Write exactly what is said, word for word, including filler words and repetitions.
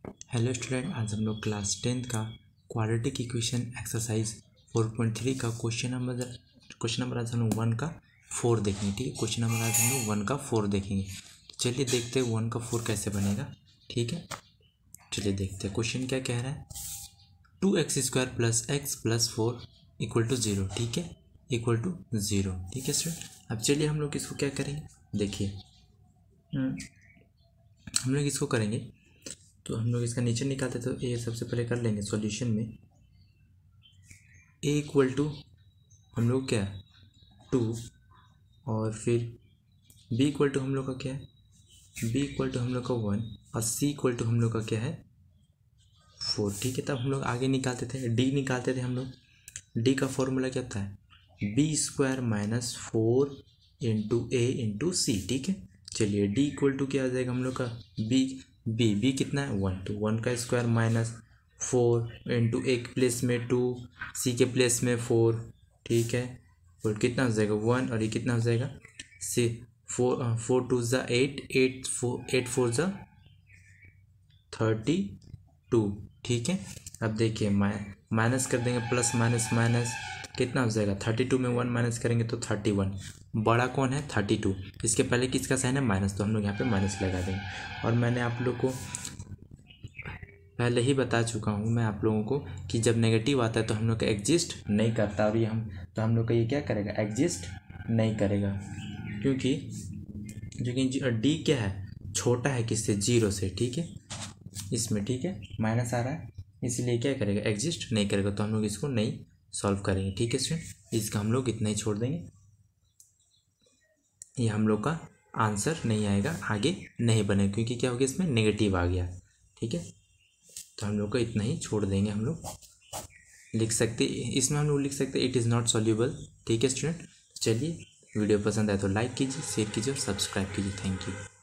Hello student, आज हम लोग क्लास टेंथ का quadratic equation exercise four point three का क्वेश्चन नंबर क्वेश्चन नंबर आज हम लोग वन का फोर देखेंगे। ठीक है, क्वेश्चन नंबर आज हम लोग वन का फोर देखेंगे। तो चलिए देखते हैं वन का फोर कैसे बनेगा। ठीक है, चलिए देखते हैं क्वेश्चन क्या कह रहा है। Two X square plus X plus four equal to zero. ठीक है, इक्वल टू ज़ीरो। ठीक है स्टूडेंट, अब चलिए हम लोग इसको क्या करेंगे। देखिए हम लोग इसको करेंगे तो हम लोग इसका नीचे निकालते तो ए सबसे पहले कर लेंगे सॉल्यूशन में। ए इक्वल टू हम लोग क्या है टू, और फिर बी इक्वल टू हम लोग का क्या है बी इक्वल टू हम लोग का वन, और सी इक्वल टू हम लोग का क्या है फोर। ठीक है, तब हम लोग आगे निकालते थे डी निकालते थे हम लोग। डी का फॉर्मूला क्या होता है B square minus four into A into C. ठीक है, चलिए डी इक्वल टू क्या आ जाएगा हम लोग का बी बी बी कितना है वन, तो वन का स्क्वायर माइनस फोर इंटू एक प्लेस में टू, सी के प्लेस में फोर। ठीक है, और कितना हो जाएगा वन, और ये कितना हो जाएगा सी फोर फोर टू ज़ा eight, eight four eight four ज़ा थर्टी टू। ठीक है, अब देखिए माइनस कर देंगे, प्लस माइनस माइनस कितना हो जाएगा थर्टी टू में वन माइनस करेंगे तो थर्टी वन। बड़ा कौन है थर्टी टू, इसके पहले किसका साइन है माइनस, तो हम लोग यहाँ पे माइनस लगा देंगे। और मैंने आप लोग को पहले ही बता चुका हूँ मैं आप लोगों को कि जब नेगेटिव आता है तो हम लोग का एग्जिस्ट नहीं करता, और ये हम तो हम लोग का ये क्या करेगा एग्जिस्ट नहीं करेगा, क्योंकि क्योंकि डी क्या है छोटा है किससे जीरो से। ठीक है, इसमें ठीक है माइनस आ रहा है, इसलिए क्या करेगा एग्जिस्ट नहीं करेगा, तो हम लोग इसको नहीं सॉल्व करेंगे। ठीक है स्टूडेंट, इसका हम लोग इतना ही छोड़ देंगे, ये हम लोग का आंसर नहीं आएगा, आगे नहीं बनेगा, क्योंकि क्या हो गया इसमें नेगेटिव आ गया। ठीक है, तो हम लोग को इतना ही छोड़ देंगे। हम लोग लिख सकते इसमें हम लोग लिख सकते इट इज़ नॉट सॉल्यूबल। ठीक है स्टूडेंट, चलिए वीडियो पसंद आए तो लाइक कीजिए, शेयर कीजिए और सब्सक्राइब कीजिए। Thank you.